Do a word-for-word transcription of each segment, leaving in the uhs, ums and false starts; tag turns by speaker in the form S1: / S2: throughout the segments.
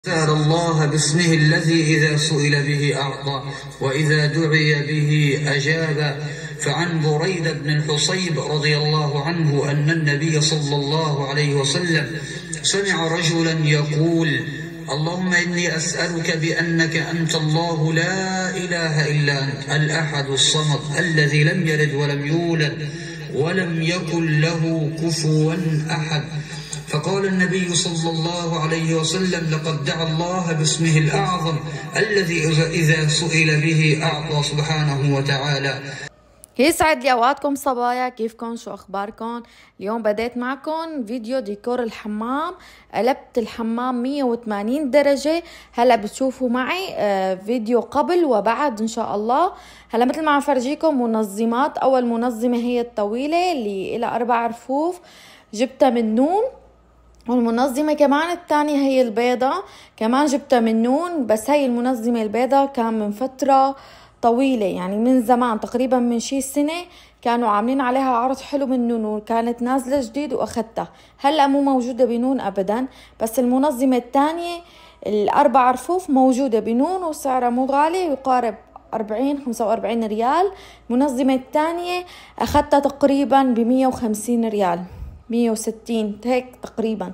S1: سأل الله باسمه الذي إذا سئل به أعطى وإذا دعي به أجاب. فعن بريدة بن الحصيب رضي الله عنه أن النبي صلى الله عليه وسلم سمع رجلا يقول: اللهم إني أسألك بأنك أنت الله لا إله إلا أنت الأحد الصمد الذي لم يلد ولم يولد ولم يكن له كفوا أحد. فقال النبي صلى الله عليه وسلم: لقد دعا الله باسمه الأعظم الذي إذا سئل به أعطى سبحانه وتعالى.
S2: يسعد لي اوقاتكم صبايا، كيفكم؟ شو اخباركم؟ اليوم بديت معكم فيديو ديكور الحمام. قلبت الحمام مية وثمانين درجة. هلا بتشوفوا معي فيديو قبل وبعد ان شاء الله. هلا مثل ما عم فرجيكم منظمات. اول منظمة هي الطويلة اللي لها اربع رفوف، جبتها من نون. والمنظمة كمان الثانية هي البيضة، كمان جبتها من نون. بس هي المنظمة البيضة كان من فترة طويلة، يعني من زمان تقريبا من شي سنة كانوا عاملين عليها عرض حلو من نون وكانت نازلة جديد واخدتها. هلأ مو موجودة بنون ابدا، بس المنظمة الثانية الاربع رفوف موجودة بنون وسعرها مو غالي، يقارب أربعين خمسة وأربعين ريال. المنظمة الثانية اخدتها تقريبا بمية وخمسين ريال، مية وستين هيك تقريبا.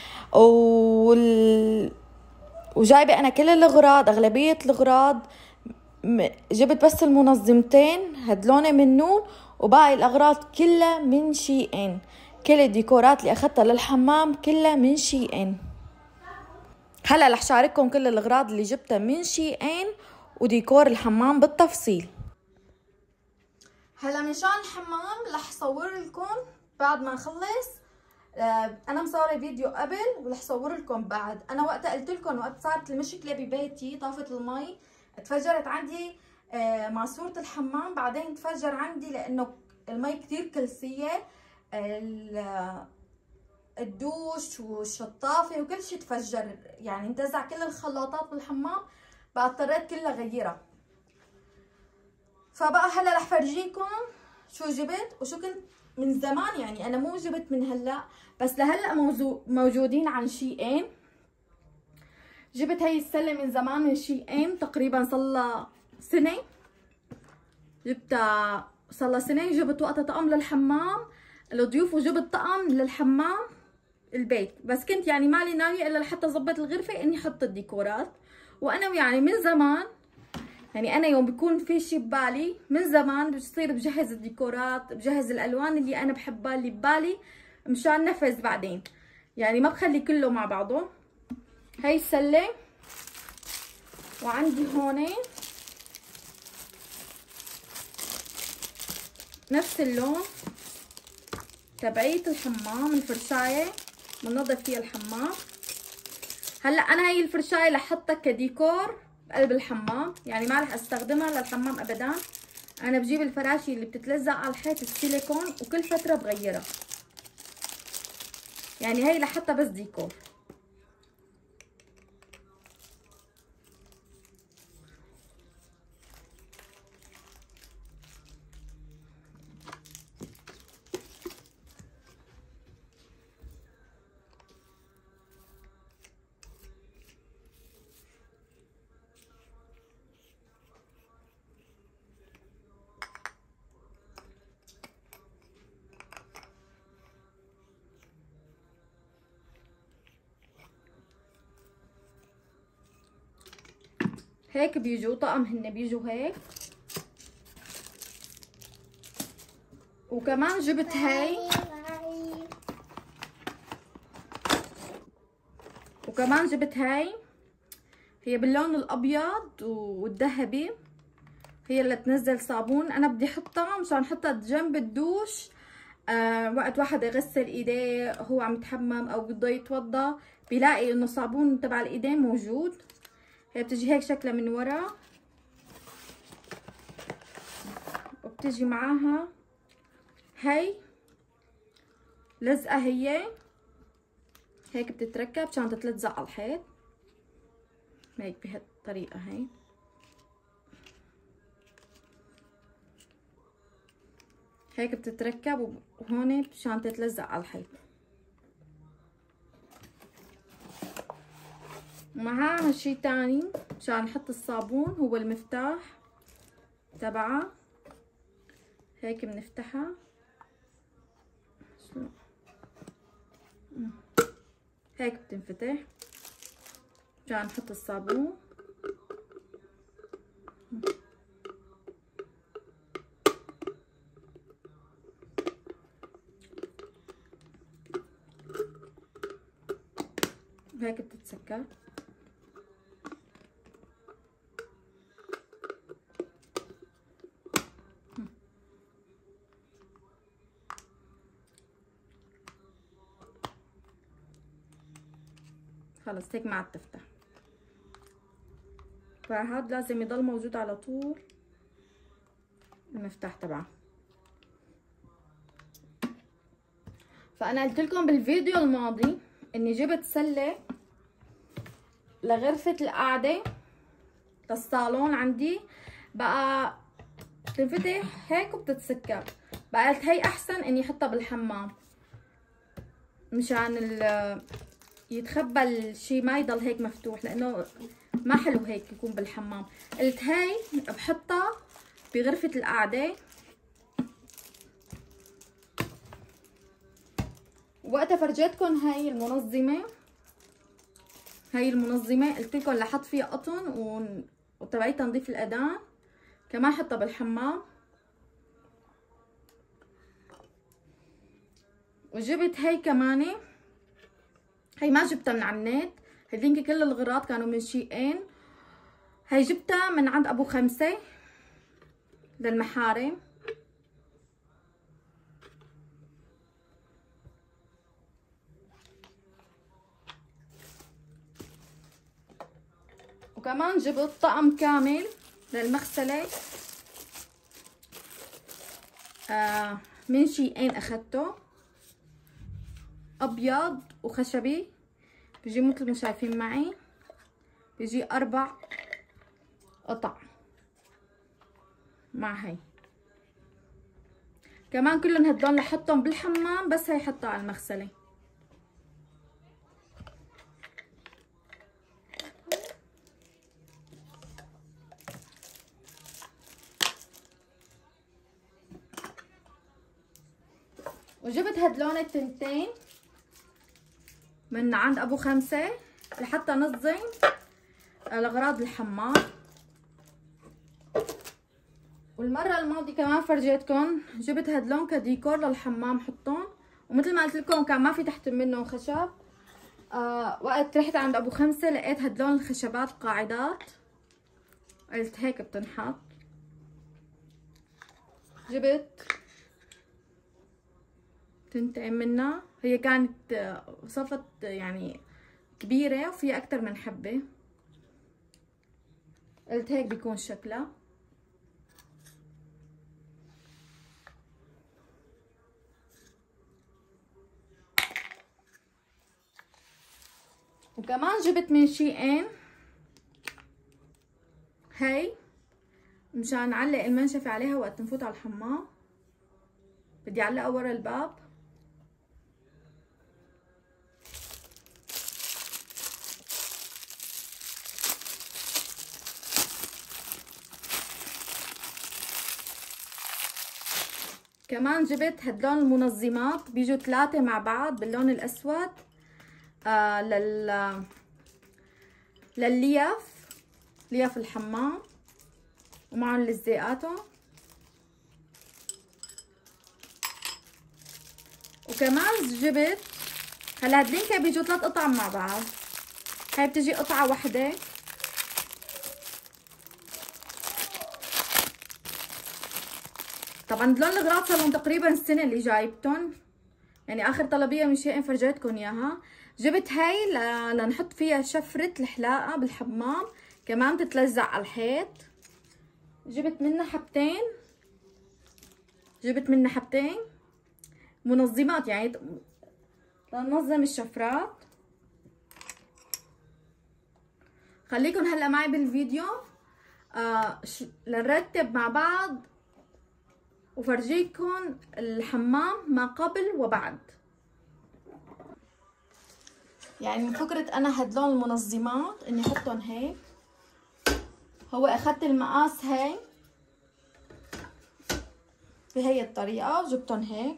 S2: وال... وجايبة انا كل الاغراض، اغلبية الاغراض جبت بس المنظمتين هدلونة من نون، وباقي الاغراض كلها من شي ان. كل الديكورات اللي اخدتها للحمام كلها من شي ان. هلا رح شارككم كل الاغراض اللي جبتها من شي ان وديكور الحمام بالتفصيل. هلا مشان الحمام رح صور لكم بعد ما نخلص. آه انا مصوره فيديو قبل ورح صور لكم بعد. انا وقتها قلت لكم وقت صارت المشكله ببيتي، طافت المي، تفجرت عندي آه ماسوره الحمام، بعدين تفجر عندي لانه المي كتير كلسيه، الدوش والشطافه وكل شيء تفجر، يعني انتزع كل الخلاطات بالحمام، بقى اضطريت كلها غيرها. فبقى هلا رح فرجيكم شو جبت وشو كنت من زمان، يعني انا مو جبت من هلا، بس لهلا موجودين عن شي ان. جبت هي السله من زمان من شي ان، تقريبا صار سنه جبتها، صار سنه. جبت وقتها طقم للحمام الضيوف وجبت طقم للحمام البيت، بس كنت يعني مالي ناويه الا لحتى اظبط الغرفه اني احط الديكورات. وانا يعني من زمان، يعني انا يوم بيكون في شي ببالي من زمان بصير بجهز الديكورات، بجهز الالوان اللي انا بحبها اللي ببالي مشان نفذ بعدين، يعني ما بخلي كله مع بعضه. هاي السله، وعندي هون نفس اللون تبعية الحمام، الفرشاية بنظف فيها الحمام. هلا انا هاي الفرشاية رح احطها كديكور بقلب الحمام، يعني ما رح استخدمها للحمام ابدا. انا بجيب الفراشي اللي بتتلزق على الحيط السيليكون وكل فترة بغيرها، يعني هاي لحتى بس ديكور. هيك بيجوا طقم، هن بيجوا هيك. وكمان جبت هاي، وكمان جبت هاي هي باللون الابيض والذهبي، هي اللي تنزل صابون. انا بدي احطها مشان احطها جنب الدوش، آه وقت واحد يغسل ايديه هو عم يتحمم او بده يتوضا بيلاقي انه صابون تبع الايدين موجود. هي بتجي هيك شكلها من ورا، وبتجي معاها هي لزقه، هي هيك بتتركب عشان تتلزق على الحيط هيك بهالطريقه. هي هيك بتتركب وهون عشان تتلزق على الحيط. ومعها شي تاني مشان نحط الصابون، هو المفتاح تبعها. هيك بنفتحها هيك بتنفتح مشان نحط الصابون. هيك بتتسكر. خلص هيك ما عاد تفتح. فهاد لازم يضل موجود على طول المفتاح تبعه. فانا قلت لكم بالفيديو الماضي اني جبت سله لغرفه القعده للصالون عندي، بقى بتنفتح هيك وبتتسكر. بقى قلت هي احسن اني احطها بالحمام مشان يتخبى الشي ما يضل هيك مفتوح، لانه ما حلو هيك يكون بالحمام. قلت هاي بحطها بغرفة القعدة. وقتها فرجيتكم هاي المنظمة، هاي المنظمة قلت لكم لحط فيها قطن وتبعي تنظيف الأذان، كمان حطها بالحمام. وجبت هاي كمان، هي ما جبتها من على النت، هذيك كل الغراض كانوا من شيئين. هي جبتها من عند ابو خمسة للمحارم. وكمان جبت طقم كامل للمغسلة آه من شيئين، اخدته ابيض وخشبي، بيجي مثل ما شايفين معي، بيجي اربع قطع مع هي. كمان كلهم هدول لحطهم بالحمام، بس هي حطها على المغسله. وجبت هدلون التنتين من عند ابو خمسة لحتى نظم الاغراض الحمام. والمره الماضيه كمان فرجيتكم جبت هدلون كديكور للحمام حطهم، ومثل ما قلت لكم كان ما في تحت منه خشب. آه وقت رحت عند ابو خمسة لقيت هدلون الخشبات قاعدات، قلت هيك بتنحط. جبت تنتين منها، هي كانت صفت يعني كبيرة وفيها أكتر من حبة، قلت هيك بيكون شكلها. وكمان جبت من شيئين هي مشان نعلق المنشفة عليها وقت نفوت على الحمام، بدي اعلقها ورا الباب. كمان جبت هدلون المنظمات، بيجوا ثلاثة مع بعض باللون الأسود آه لل للليف، ليف الحمام، ومعهم لزقاتهم. وكمان جبت هلا هدلين بيجوا ثلاث قطع مع بعض، هاي بتجي قطعة واحدة. طبعا دلون الغراض صار لهم تقريبا السنه اللي جايبتهم، يعني اخر طلبيه من شيئين فرجيتكم اياها. جبت هاي لنحط فيها شفره الحلاقه بالحمام، كمان بتتلزق على الحيط. جبت منها حبتين، جبت منها حبتين منظمات يعني لننظم الشفرات. خليكم هلا معي بالفيديو آه لنرتب مع بعض وفرجيكم الحمام ما قبل وبعد. يعني من فكرة انا هدلون المنظمات اني احطهم هيك، هو اخذت المقاس هاي بهي الطريقة جبتهم هيك.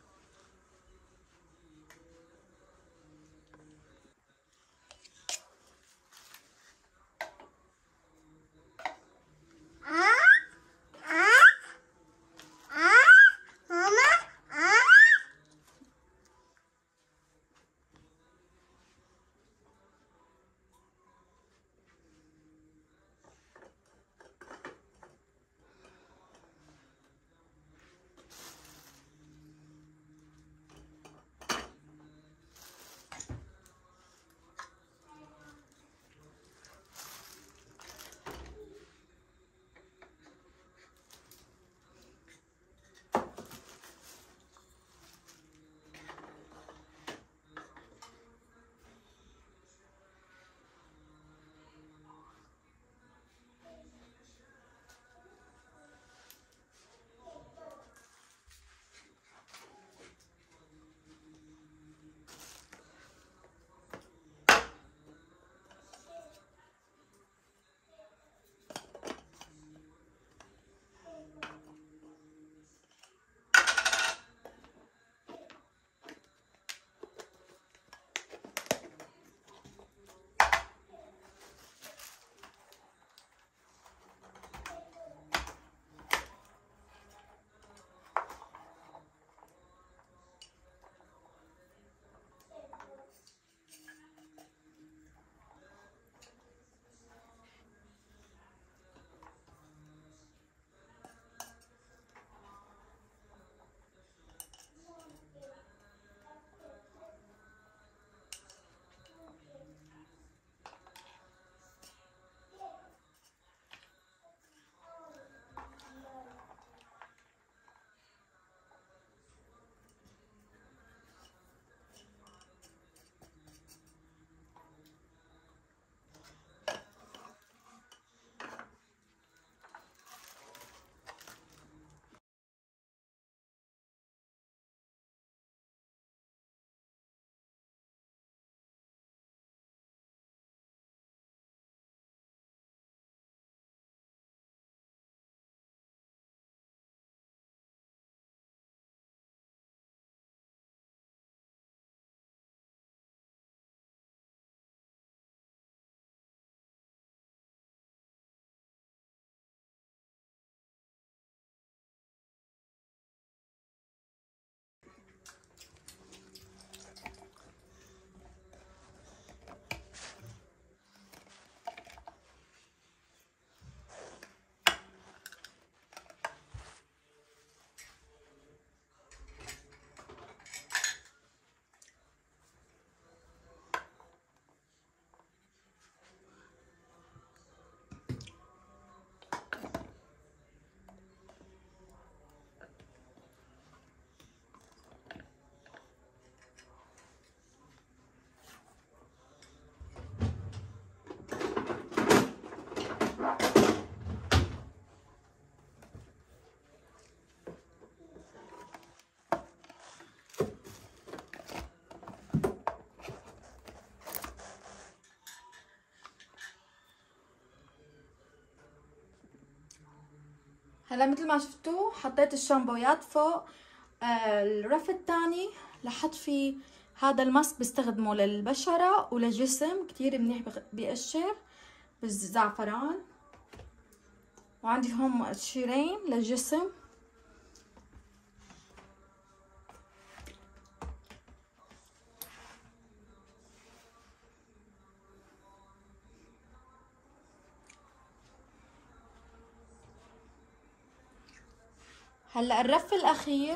S2: هلا مثل ما شفتوا حطيت الشامبويات فوق آه الرف الثاني لحط فيه هذا الماسك بستخدمه للبشرة وللجسم، كتير منيح بيقشر بالزعفران. وعندي هون مقشرين للجسم. هلا الرف الاخير،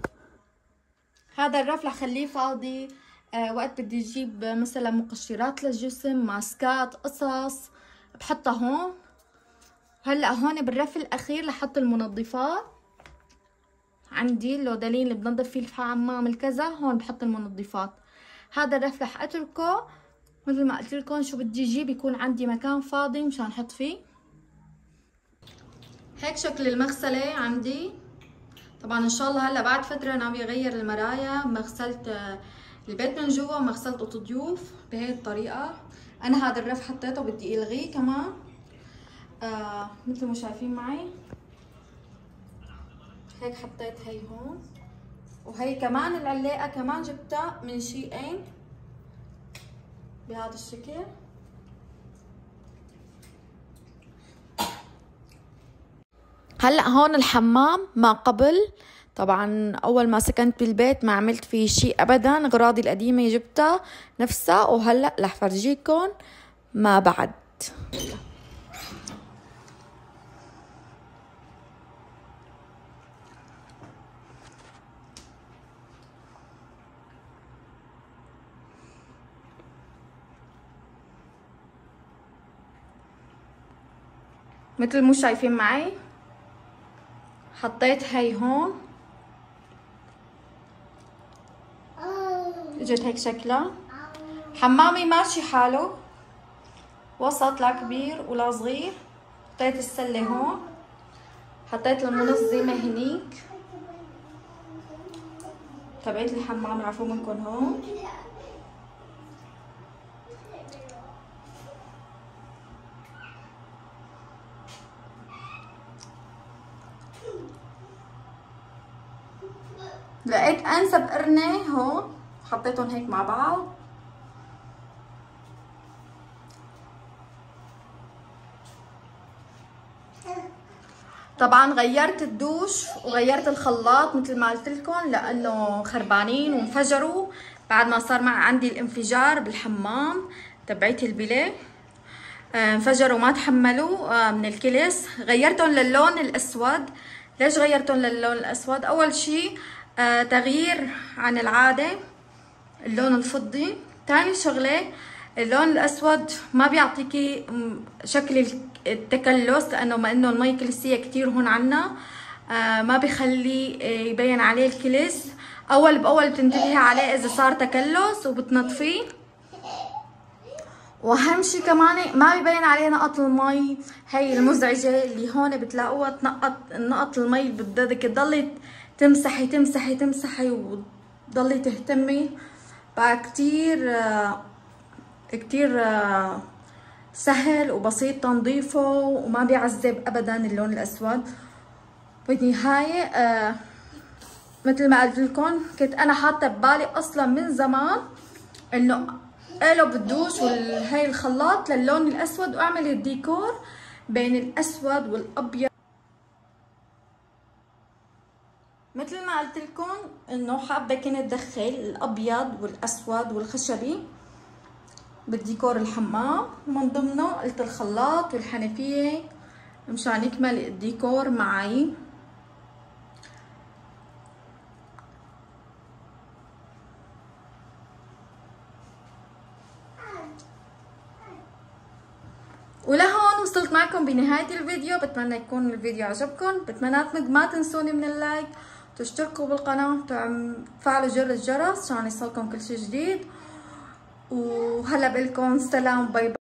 S2: هذا الرف رح خليه فاضي آه وقت بدي اجيب مثلا مقشرات للجسم، ماسكات، قصص بحطها هون. هلا هون بالرف الاخير لحط المنظفات، عندي اللودلين اللي بنظف فيه الحمام الكذا، هون بحط المنظفات. هذا الرف رح اتركه مثل ما قلت لكم شو بدي اجيب يكون عندي مكان فاضي مشان احط فيه. هيك شكل المغسله عندي. طبعا ان شاء الله هلا بعد فتره ناوي اغير المرايا، ما غسلت البيت من جوا ما غسلت اوضه ضيوف بهي الطريقه. انا هذا الرف حطيته بدي الغيه كمان آه مثل ما شايفين معي. هيك حطيت هي هون، وهي كمان العلاقه كمان جبتها من شيئين بهذا الشكل. هلا هون الحمام ما قبل، طبعا اول ما سكنت بالبيت ما عملت فيه شيء ابدا، اغراضي القديمه جبتها نفسها، وهلا رح فرجيكم ما بعد. مثل مو شايفين معي حطيت هي هون، اجت هيك شكلها. حمامي ماشي حاله، وسط لا كبير ولا صغير. حطيت السله هون، حطيت المنظمه هنيك تبعت الحمام رعفوا منكم هون. لقيت انسب قرنه هون حطيتهم هيك مع بعض. طبعا غيرت الدوش وغيرت الخلاط مثل ما قلت لكم، لانه خربانين وانفجروا بعد ما صار مع عندي الانفجار بالحمام تبعيت البلي. انفجروا ما تحملوا من الكلس. غيرتهم للون الاسود. ليش غيرتهم للون الاسود؟ اول شيء آه تغيير عن العاده اللون الفضي. ثاني شغله اللون الاسود ما بيعطيكي شكل التكلس، لانه ما انه المي كلسيه كتير هون عنا آه ما بيخلي يبين عليه الكلس. اول باول بتنتبهي عليه اذا صار تكلس وبتنظفيه. واهم شيء كمان ما بيبين عليه نقط المي هي المزعجه اللي هون بتلاقوها تنقط نقط المي. بدك تضلي تمسحي تمسحي تمسحي وتضلي تهتمي بقى. كتير كتير سهل وبسيط تنظيفه وما بيعذب ابدا اللون الاسود. بالنهايه مثل ما قلت لكم كنت انا حاطه ببالي اصلا من زمان انه اقلب الدوش وهي الخلاط للون الاسود واعمل الديكور بين الاسود والابيض. مثل ما قلت لكم انه حابه كنت ادخل الابيض والاسود والخشبي بالديكور الحمام، ومن ضمنه قلت الخلاط والحنفيه مشان يكمل الديكور معي. ولهون وصلت معكم بنهاية الفيديو. بتمنى يكون الفيديو عجبكم. بتمنى ما تنسوني من اللايك، تشتركوا بالقناة، وتفعلوا جرس الجرس عشان يوصلكم كل شي جديد. وهلا بقلكم سلام، باي باي.